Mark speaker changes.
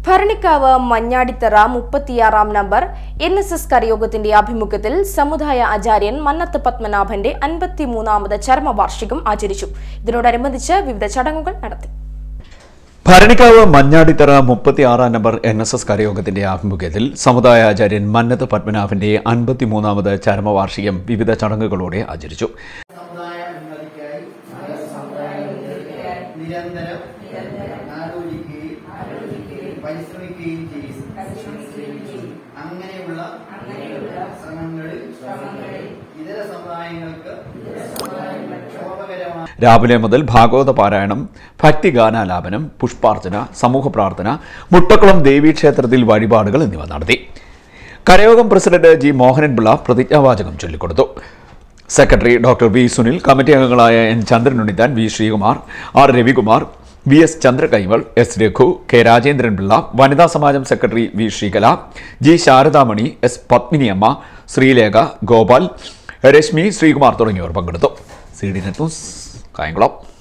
Speaker 1: ഭരണിക്കാവ് മഞ്ഞാടിത്തറ 36-ാം number NSS കരയോഗത്തിന്റെ ആഭിമുഖ്യത്തിൽ സമുദായ ആചാര്യൻ മന്നത്ത് പത്മനാഭന്റെ 53ാമത് ചരമവാർഷികം ആചരിച്ചു. ഇതിനോടനുബന്ധിച്ച് വിവിധ ചടങ്ങുകൾ നടത്തി.
Speaker 2: ഭരണിക്കാവ് മഞ്ഞാടിത്തറ 36-ാം നമ്പർ NSS കരയോഗത്തിന്റെ ആഭിമുഖ്യത്തിൽ സമുദായ ആചാര്യൻ മന്നത്ത് പത്മനാഭന്റെ 53ാമത് ചരമവാർഷികം വിവിധ ചടങ്ങുകളോടെ ആചരിച്ചു. രാവിലെ മുതൽ ഭാഗവത പാരായണം, ഭക്തിഗാനാലാപനം, പുഷ്പാർച്ചന, സമൂഹ പ്രാർത്ഥന, മുട്ടക്കുളം ദേവീക്ഷേത്രത്തിൽ വഴിപാടുകൾ എന്നിവ നടത്തി. കരയോഗം പ്രസിഡന്റ് G. മോഹനൻപിള്ള പ്രതിജ്ഞാവാചകം ചൊല്ലിക്കൊടുത്തു. Secretary doctor V. Sunil, committee അംഗങ്ങളായ N. Chandranunnithan, V. Sreekumar, R. Ravikumar, V. S. Chandrakaimal, S. Raghu, K. Rajendranpillai, Vanitha Samajam secretary V. Sreekala, G. Saradamani, S. Padminiamma, Sreelekha, Gopal, Reshmi, Sreekumar തുടങ്ങിയവർ പങ്കെടുത്തു. CD net news, Kayamkulam.